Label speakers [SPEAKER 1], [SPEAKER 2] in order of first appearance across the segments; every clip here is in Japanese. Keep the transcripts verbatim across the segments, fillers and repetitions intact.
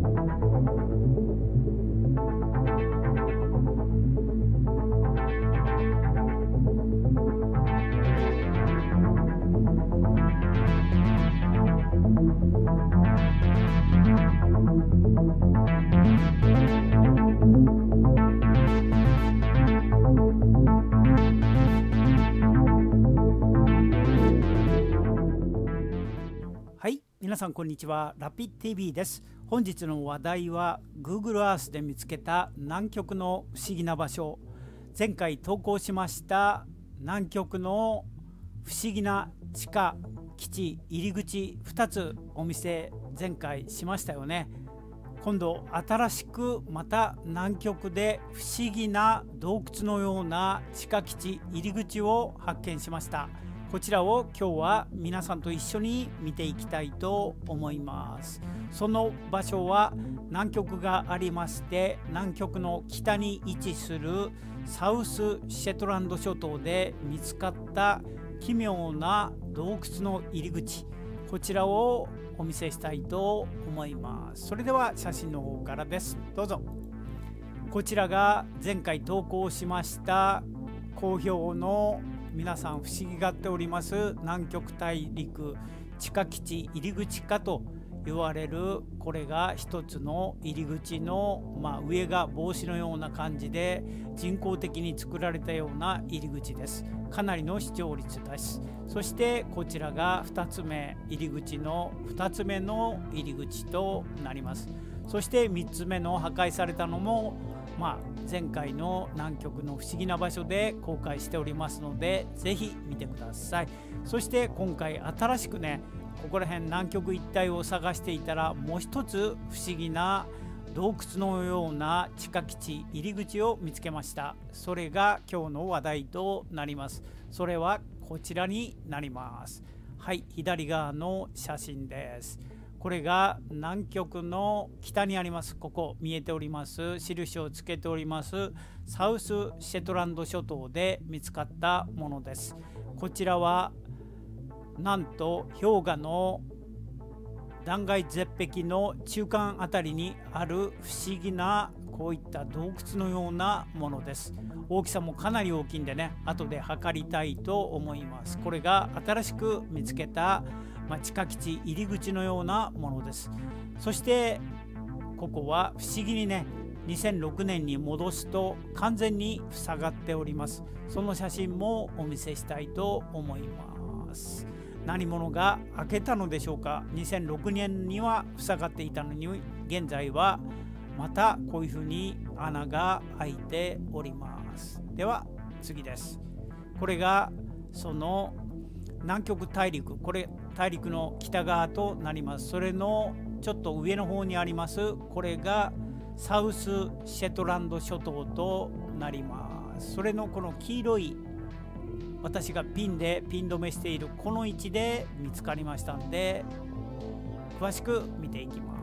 [SPEAKER 1] はい、皆さんこんにちは。ラピッ ティーブイ です。本日の話題は Google Earth で見つけた南極の不思議な場所。前回投稿しました南極の不思議な地下基地入り口ふたつお見せ前回しましたよね。今度新しくまた南極で不思議な洞窟のような地下基地入り口を発見しました。こちらを今日は皆さんと一緒に見ていきたいと思います。その場所は南極がありまして、南極の北に位置するサウスシェトランド諸島で見つかった奇妙な洞窟の入り口、こちらをお見せしたいと思います。それでは写真の方からです。どうぞ。こちらが前回投稿しました好評の皆さん不思議がっております南極大陸地下基地入り口かと言われる、これが一つの入り口の、まあ、上が帽子のような感じで人工的に作られたような入り口です。かなりの視聴率です。そしてこちらがふたつめ、入り口のふたつめの入り口となります。そしてみっつめの破壊されたのも、まあ、前回の南極の不思議な場所で公開しておりますので、ぜひ見てください。そして今回新しくね、ここら辺南極一帯を探していたらもう一つ不思議な洞窟のような地下基地入り口を見つけました。それが今日の話題となります。それはこちらになります。はい、左側の写真です。これが南極の北にあります。ここ見えております、印をつけておりますサウスシェトランド諸島で見つかったものです。こちらはなんと氷河の断崖絶壁の中間あたりにある不思議なこういった洞窟のようなものです。大きさもかなり大きいんでね、後で測りたいと思います。これが新しく見つけた、まあ、地下基地入り口のようなものです。そしてここは不思議にね、にせんろくねんに戻すと完全に塞がっております。その写真もお見せしたいと思います。何者が開けたのでしょうか。にせんろくねんには塞がっていたのに、現在はまたこういうふうに穴が開いております。では次です。これがその南極大陸、これ大陸の北側となります。それのちょっと上の方にあります、これがサウスシェトランド諸島となります。それのこの黄色い、私がピンでピン止めしているこの位置で見つかりましたんで、詳しく見ていきます。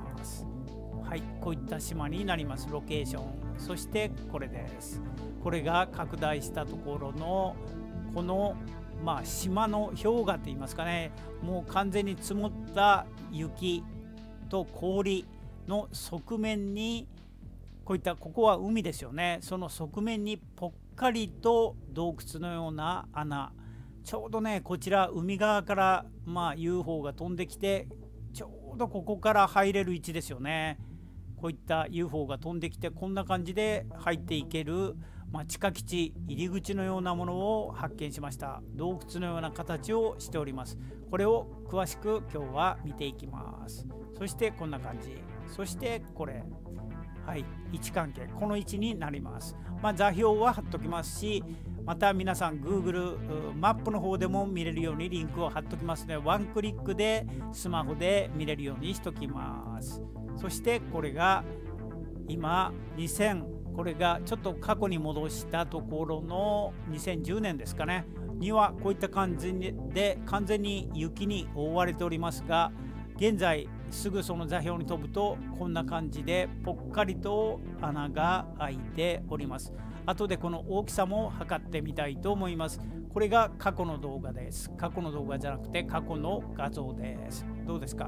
[SPEAKER 1] はい、こういった島になります。ロケーション、そしてこれです。これが拡大したところのこの、まあ、島の氷河といいますかね、もう完全に積もった雪と氷の側面に、こういった、ここは海ですよね、その側面にぽっかりと洞窟のような穴、ちょうどねこちら海側から、まあ、ユーフォー が飛んできてちょうどここから入れる位置ですよね。こういった ユーフォー が飛んできてこんな感じで入っていける、まあ、地下基地入り口のようなものを発見しました。洞窟のような形をしております。これを詳しく今日は見ていきます。そしてこんな感じ、そしてこれ、はい、位置関係、この位置になります。まあ、座標は貼っときますし、また皆さん Google マップの方でも見れるようにリンクを貼っときますので、ワンクリックでスマホで見れるようにしときます。そしてこれが今にせん、これがちょっと過去に戻したところのにせんじゅうねんですかねにはこういった感じで完全に雪に覆われておりますが、現在すぐその座標に飛ぶとこんな感じでぽっかりと穴が開いております。後でこの大きさも測ってみたいと思います。これが過去の動画です。過去の動画じゃなくて過去の画像です。どうですか。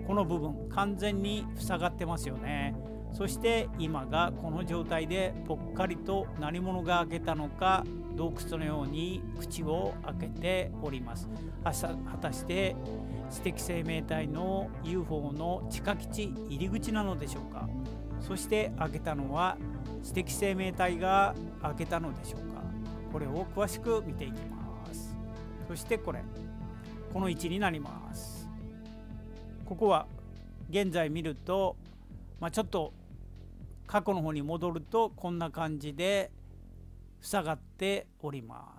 [SPEAKER 1] この部分完全に塞がってますよね。そして今がこの状態でぽっかりと何者が開けたのか洞窟のように口を開けております。果たして知的生命体の ユーフォー の地下基地入り口なのでしょうか。そして開けたのは知的生命体が開けたのでしょうか。これを詳しく見ていきます。そしてこれこの位置になります。ここは現在見ると、まあ、ちょっと過去の方に戻るとこんな感じで塞がっております。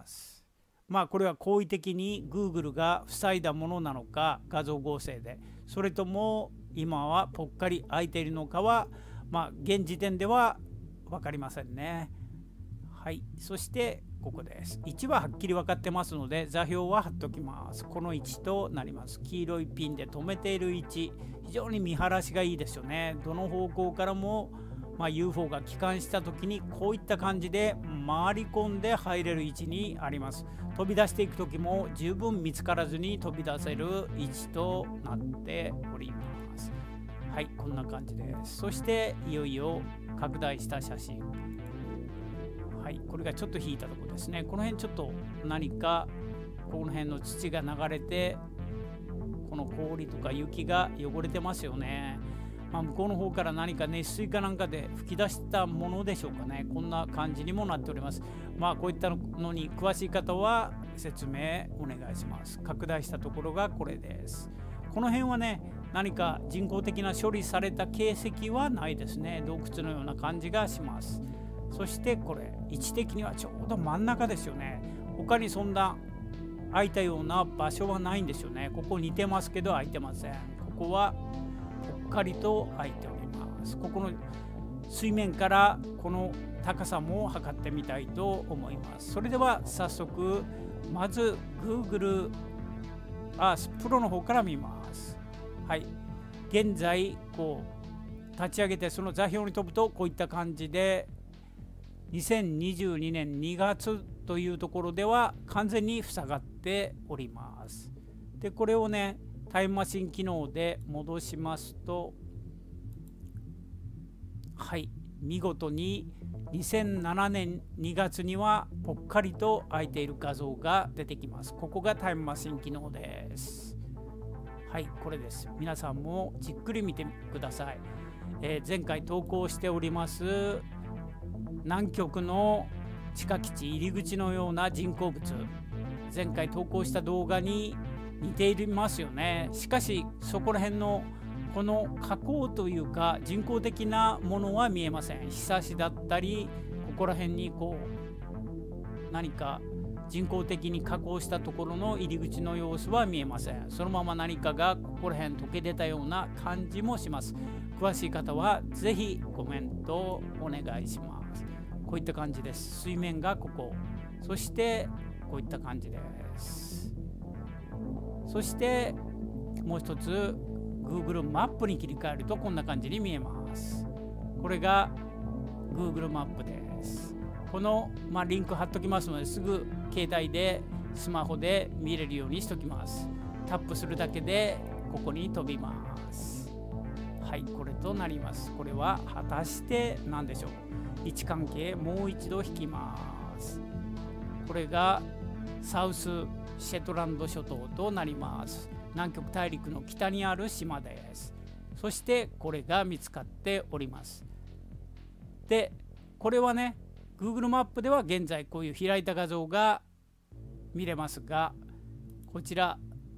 [SPEAKER 1] まあこれは好意的に Google が塞いだものなのか、画像合成で、それとも今はぽっかり開いているのかは、まあ現時点では分かりませんね。はい、そしてここです。位置ははっきり分かってますので座標は貼っときます。この位置となります。黄色いピンで止めている位置、非常に見晴らしがいいですよね。どの方向からもまあ、ユーフォー が帰還した時にこういった感じで回り込んで入れる位置にあります。飛び出していく時も十分見つからずに飛び出せる位置となっております。はい、こんな感じです。そしていよいよ拡大した写真。はい、これがちょっと引いたところですね。この辺ちょっと何かこの辺の土が流れてこの氷とか雪が汚れてますよね。まあ、向こうの方から何か熱水かなんかで吹き出したものでしょうかね。こんな感じにもなっております。まあこういったのに詳しい方は説明お願いします。拡大したところがこれです。この辺はね、何か人工的な処理された形跡はないですね。洞窟のような感じがします。そしてこれ位置的にはちょうど真ん中ですよね。他にそんな空いたような場所はないんですよね。ここ似てますけど空いてません。ここはぽっかりと開いております。ここの水面からこの高さも測ってみたいと思います。それでは早速まず Google Earth Pro の方から見ます。はい、現在こう立ち上げてその座標に飛ぶとこういった感じでにせんにじゅうにねんにがつというところでは完全に塞がっております。でこれをねタイムマシン機能で戻しますと、はい、見事ににせんななねんにがつにはぽっかりと開いている画像が出てきます。ここがタイムマシン機能です。はい、これです。皆さんもじっくり見てください。えー、前回投稿しております南極の地下基地入り口のような人工物、前回投稿した動画に似ていますよね。しかしそこら辺のこの加工というか人工的なものは見えません。ひさしだったりここら辺にこう何か人工的に加工したところの入り口の様子は見えません。そのまま何かがここら辺溶け出たような感じもします。詳しい方はぜひコメントをお願いします。こういった感じです。水面がここ、そしてこういった感じです。そしてもう一つ Google マップに切り替えるとこんな感じに見えます。これが Google マップです。この、まあ、リンク貼っときますのですぐ携帯でスマホで見れるようにしときます。タップするだけでここに飛びます。はい、これとなります。これは果たして何でしょう。位置関係もう一度引きます。これがサウスシェトランド諸島となります。南極大陸の北にある島です。そしてこれが見つかっております。でこれはね Google マップでは現在こういう開いた画像が見れますが、こちら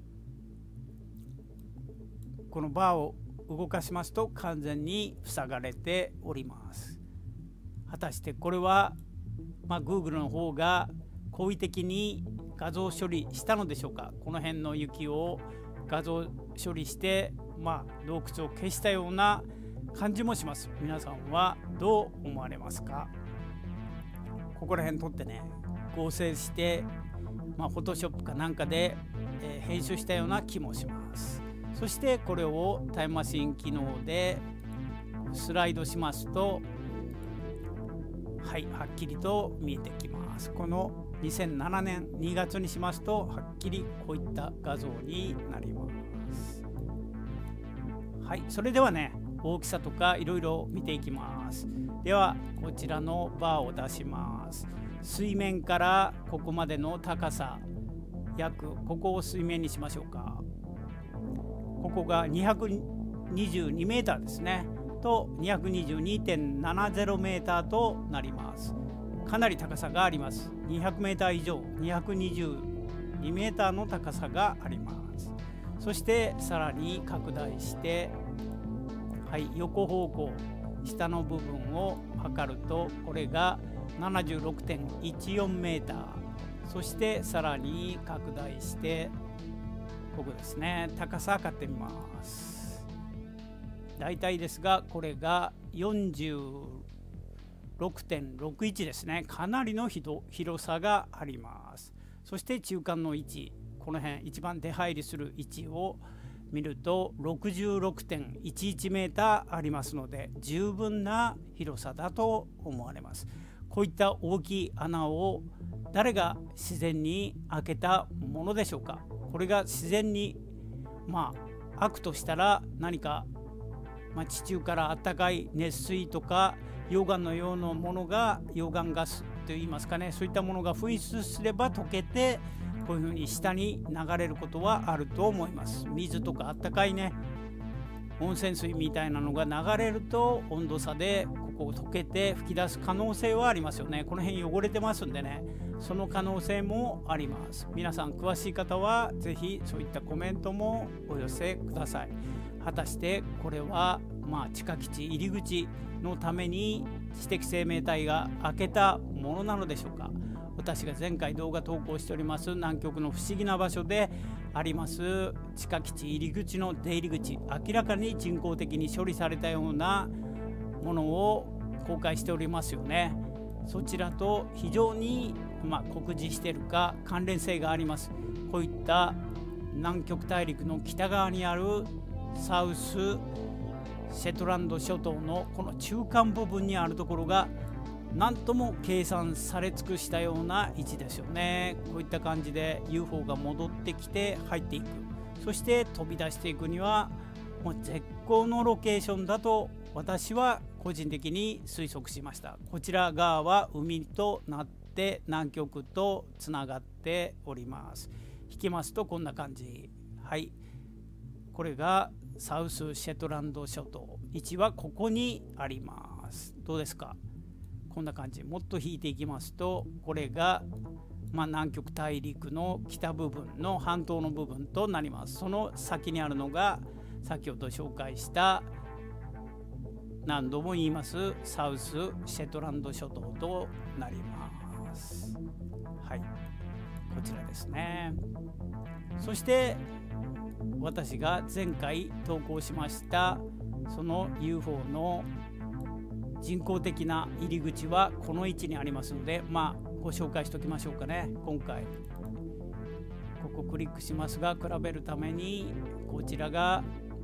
[SPEAKER 1] このバーを動かしますと完全に塞がれております。果たしてこれは、まあ、Google の方が好意的に画像処理したのでしょうか。この辺の雪を画像処理して、まあ、洞窟を消したような感じもします。皆さんはどう思われますか。ここら辺撮ってね合成して、まあ、フォトショップかなんかで、えー、編集したような気もします。そしてこれをタイムマシン機能でスライドしますと、はい、はっきりと見えてきます。このにせんななねんにがつにしますとはっきりこういった画像になります。 はい、それではね、大きさとかいろいろ見ていきます。ではこちらのバーを出します。水面からここまでの高さ約、ここを水面にしましょうか。ここがにひゃくにじゅうにメーターですねと にひゃくにじゅうにてんななゼロメーターとなります。かなり高さがあります。にひゃくメーター以上、にひゃくにじゅうにメーターの高さがあります。そしてさらに拡大して、はい、横方向下の部分を測るとこれが ななじゅうろくてんいちよんメーター。そしてさらに拡大してここですね、高さ測ってみます。大体ですがこれが よんじゅうろくてんろくいち ですね。かなりの広さがあります。そして中間の位置、この辺一番出入りする位置を見ると ろくじゅうろくてんいちいちメーターありますので、十分な広さだと思われます。こういった大きい穴を誰が自然に開けたものでしょうか。これが自然にまあ開くとしたら何か、まあ、地中からあったかい熱水とか溶岩のようなものが、溶岩ガスといいますかね、そういったものが噴出すれば溶けてこういうふうに下に流れることはあると思います。水とかあったかいね温泉水みたいなのが流れると温度差でここを溶けて吹き出す可能性はありますよね。この辺汚れてますんでね、その可能性もあります。皆さん詳しい方はぜひそういったコメントもお寄せください。果たしてこれはまあ地下基地入り口のために知的生命体が開けたものなのでしょうか。私が前回動画投稿しております南極の不思議な場所であります地下基地入り口の出入り口、明らかに人工的に処理されたようなものを公開しておりますよね。そちらと非常にまあ酷似しているか関連性があります。こういった南極大陸の北側にあるサウスシェトランド諸島のこの中間部分にあるところが何とも計算され尽くしたような位置ですよね。こういった感じで ユーフォー が戻ってきて入っていく、そして飛び出していくにはもう絶好のロケーションだと私は個人的に推測しました。こちら側は海となって南極とつながっております。引きますとこんな感じ。はい、これがサウスシェトランド諸島、位置はここにあります。どうですか、こんな感じ。もっと引いていきますとこれが、まあ、南極大陸の北部分の半島の部分となります。その先にあるのが先ほど紹介した何度も言いますサウスシェトランド諸島となります。はい、こちらですね。そして私が前回投稿しましたその ユーフォー の人工的な入り口はこの位置にありますので、まあご紹介しておきましょうかね。今回ここクリックしますが、比べるためにこちらが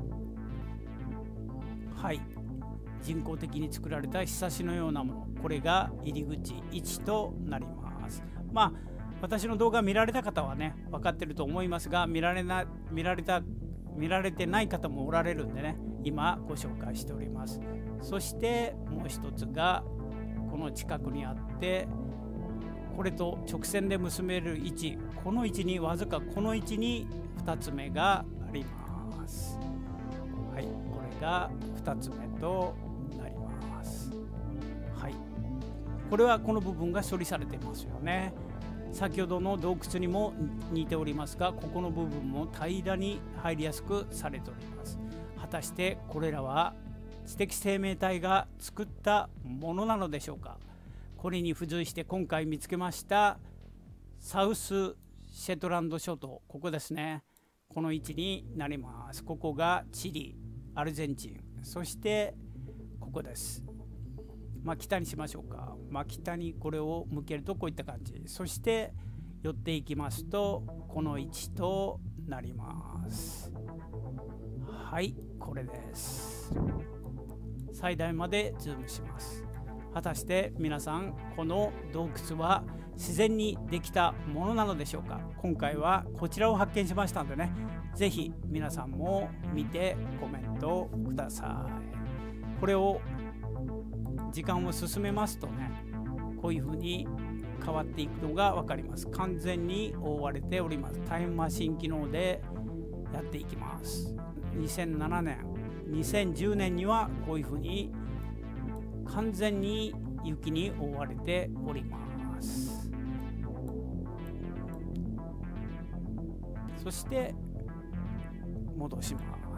[SPEAKER 1] はい人工的に作られたひさしのようなもの、これが入り口いちとなります。まあ私の動画見られた方はね分かってると思いますが、見られな見られた見られてない方もおられるんでね、今ご紹介しております。そしてもう一つがこの近くにあって、これと直線で結べる位置、この位置にわずかこの位置にふたつめがあります。はい、これがふたつめとなります。はい、これはこの部分が処理されていますよね。先ほどの洞窟にも似ておりますが、ここの部分も平らに入りやすくされております。果たしてこれらは知的生命体が作ったものなのでしょうか。これに付随して今回見つけましたサウスシェトランド諸島、ここですね、この位置になります。ここがチリ、アルゼンチン、そしてここです。まあ北にしましょうか。まあ北にこれを向けるとこういった感じ、そして寄っていきますとこの位置となります。はい、これです。最大までズームします。 果たして皆さん、この洞窟は自然にできたものなのでしょうか。今回はこちらを発見しましたのでね、是非皆さんも見てコメントください。これを時間を進めますとね、こういう風に変わっていくのが分かります。完全に覆われております。タイムマシン機能でやっていきます。にせんななねん、にせんじゅうねんにはこういう風に完全に雪に覆われております。そして戻します。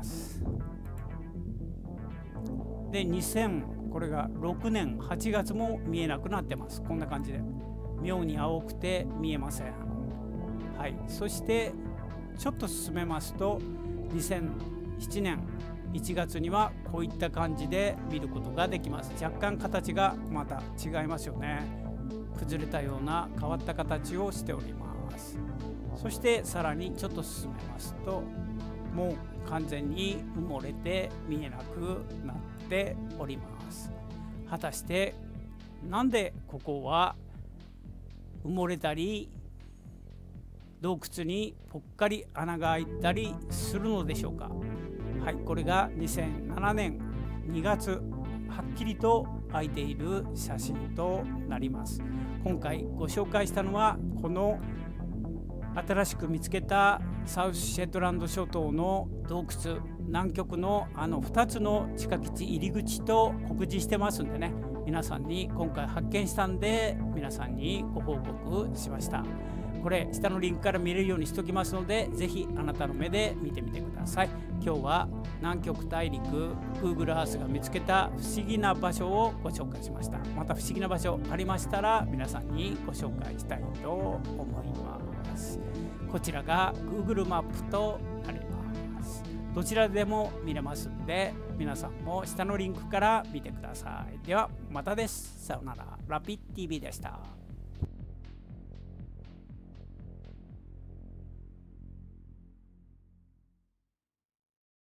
[SPEAKER 1] でにせんこれがろくねんはちがつも見えなくなってます。こんな感じで妙に青くて見えません。はい、そしてちょっと進めますとにせんななねんいちがつにはこういった感じで見ることができます。若干形がまた違いますよね。崩れたような変わった形をしております。そしてさらにちょっと進めますともう完全に埋もれて見えなくなっております。果たしてなんでここは埋もれたり洞窟にぽっかり穴が開いたりするのでしょうか。はい、これがにせんななねんにがつはっきりと開いている写真となります。今回ご紹介したのはこの新しく見つけたサウスシェットランド諸島の洞窟、南極のあのふたつの地下基地入り口と告示してますんでね、皆さんに今回発見したんで皆さんにご報告しました。これ下のリンクから見れるようにしておきますので、ぜひあなたの目で見てみてください。今日は南極大陸 Google Earth が見つけた不思議な場所をご紹介しました。また不思議な場所ありましたら皆さんにご紹介したいと思います。こちらが Google マップとなります。どちらでも見れますんで皆さんも下のリンクから見てください。ではまたです。さようなら。ラピッ ティーブイ でした。